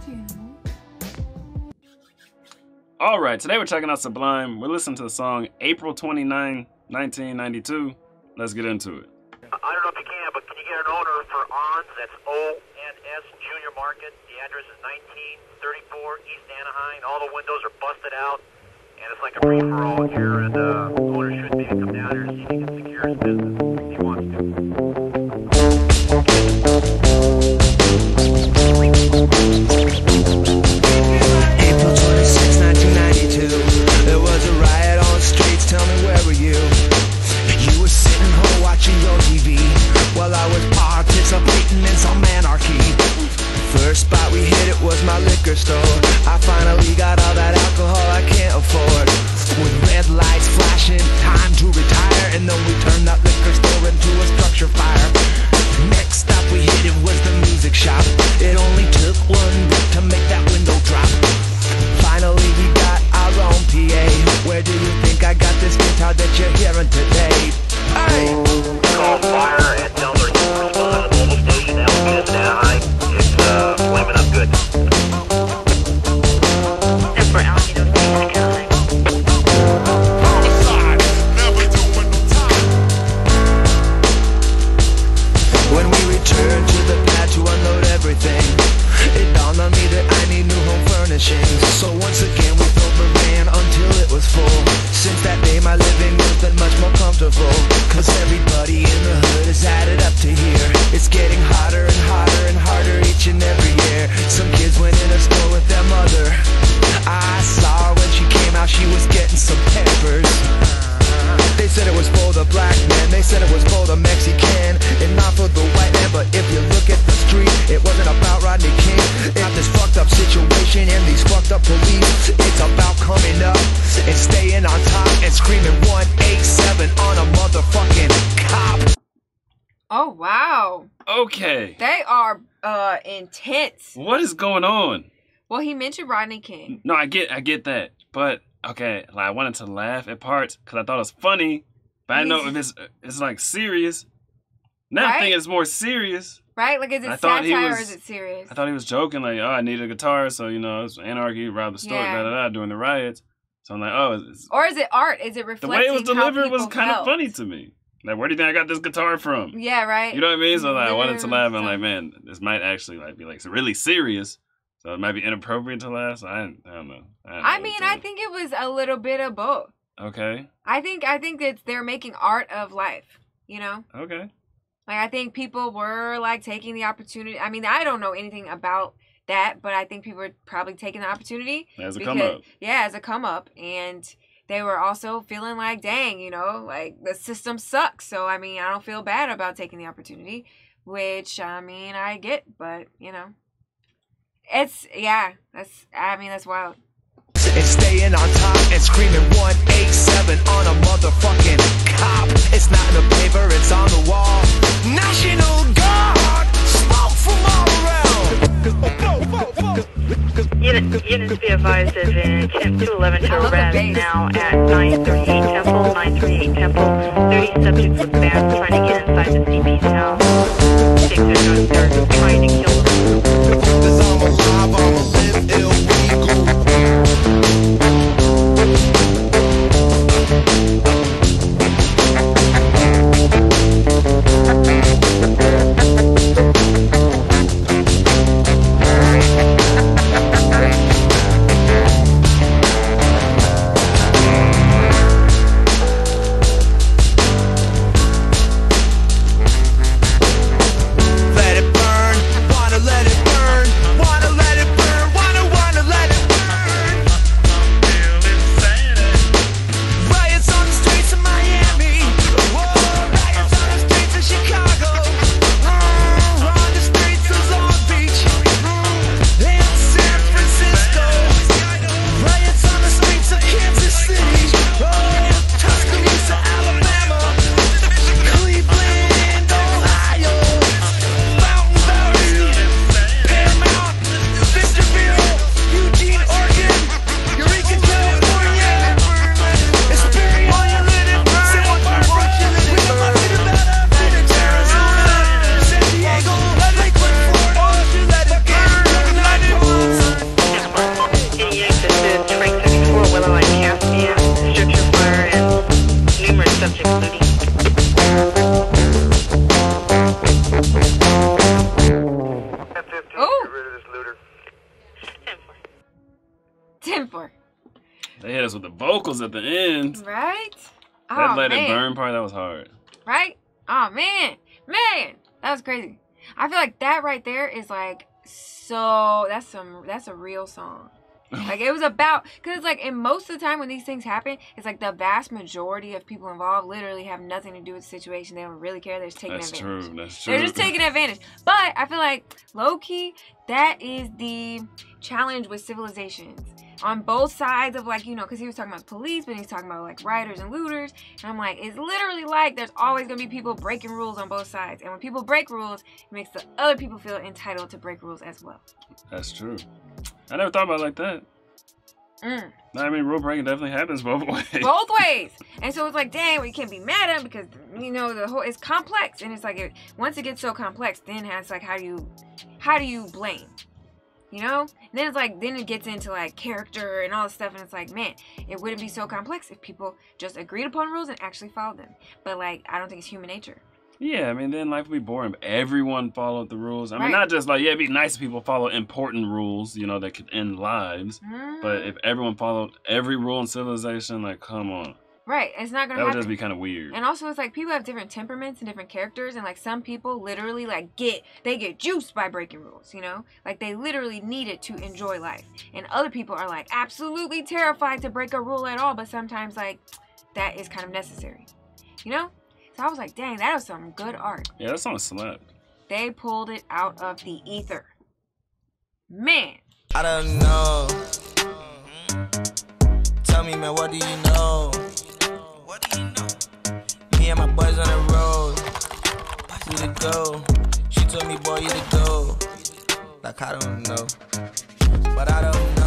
All right, today we're checking out Sublime. We're listening to the song April 29, 1992. Let's get into it. I don't know if you can, but can you get an owner for ONS? That's O-N-S Junior Market. The address is 1934 East Anaheim. All the windows are busted out, and it's like a free-for-all here, and the owner should maybe come down here to see if he can secure his business if he wants to. April 26, 1992. There was a riot on the streets. Tell me, where were you? You were sitting home watching your TV while I was participating in some anarchy. First spot we hit, it was my liquor store. I finally got all that alcohol I can't afford. With red lights flashing, time to retire, and then we turned that liquor store into a structure fire. Next stop we hit, it was the music shop. It only took one rip to make that window drop. Finally we got our own PA. Where do you think I got this guitar that you're hearing today? Hey! Call fire and tell them to respond to the mobile station. That will get us in Anaheim. It's flaming up good. For Alameda State, Anaheim. When we returned to the pad to unload everything, it dawned on me that I need new home furnishings. So once again we built the van until it was full. Since that day my living has been much more comfortable, cause everybody in the hood has added up to here. It's getting hotter and hotter and harder each and every year. Some kids went in a store with their mother. I saw her when she came out, she was getting some peppers. They said it was for the black man, they said it was for the Mexican, and not for the white man. But if you look at the street, it wasn't about Rodney King. It's this fucked up situation and these fucked up police. It's about coming up and staying on top and screaming 187 on a motherfucking cop. Oh, wow. Okay. They are intense. What is going on? Well, he mentioned Rodney King. No, I get that, but okay, like, I wanted to laugh at parts because I thought it was funny, but I didn't know if it's like serious. Now I think it's more serious. Right? Like, is it satire or is it serious? I thought he was joking, like, oh, I need a guitar, so, you know, it's anarchy, rob the store, during the riots. So I'm like, oh. Or is it art? Is it reflecting the way it was delivered how was kind of funny to me. Like, where do you think I got this guitar from? Yeah, right? You know what I mean? So like, I wanted to laugh, and I'm like, man, this might actually like be like really serious. So it might be inappropriate to laugh. So I don't know. I mean, I think it was a little bit of both. Okay. I think that they're making art of life, you know? Okay. Like, I think people were, like, taking the opportunity. I mean, I don't know anything about that, but I think people were probably taking the opportunity. As a come up. Yeah, as a come up. And they were also feeling like, dang, you know, like, the system sucks. So, I mean, I don't feel bad about taking the opportunity, which, I mean, I get, but, you know. That's wild. And staying on top and screaming 187 on a motherfucking cop. It's not in the paper, it's on the wall. National Guard, smoke from all around. Units be advised of an attempt to 11 to arrest now at 938 Temple, 938 Temple. 30 subjects with bands trying to get inside the CB's house. They're trying to kill them. Cause I'm alive, I'ma live illegal. They hit us with the vocals at the end. Right? That Oh, Let man. It Burn part, that was hard. Right? Oh, man. Man. That was crazy. I feel like that right there is like, so, that's a real song. Like, it was about, because like, in most of the time when these things happen, it's like the vast majority of people involved literally have nothing to do with the situation. They don't really care. They're just taking advantage. That's true. They're just taking advantage. But I feel like, low-key, that is the challenge with civilizations. On both sides of, like, you know, because he was talking about police, but he's talking about, like, rioters and looters. And I'm like, it's literally like there's always going to be people breaking rules on both sides. And when people break rules, it makes the other people feel entitled to break rules as well. That's true. I never thought about it like that. I mean, rule breaking definitely happens both ways. Both ways. And so it's like, dang, well, you can't be mad at him because, you know, the whole, it's complex. And it's like, once it gets so complex, then it's like, how do you blame? You know? And then it's like, then it gets into like character and all this stuff. And it's like, man, it wouldn't be so complex if people just agreed upon rules and actually followed them. But like, I don't think it's human nature. Yeah, I mean, then life would be boring if everyone followed the rules. I mean, Right. not just like, yeah, it'd be nice if people follow important rules, you know, that could end lives. But if everyone followed every rule in civilization, like, come on. Right. It's not going to That would happen. just be kind of weird. And also, it's like people have different temperaments and different characters, and like some people literally like get juiced by breaking rules, you know? Like they literally need it to enjoy life. And other people are like absolutely terrified to break a rule at all, but sometimes like that is kind of necessary, you know? So I was like, dang, that was some good art. Yeah, that song slapped. They pulled it out of the ether. Man. I don't know. Tell me, man, what do you know? What do you know? Me and my boys on the road. Who to go? She told me, boy, you to go. Like, I don't know. But I don't know.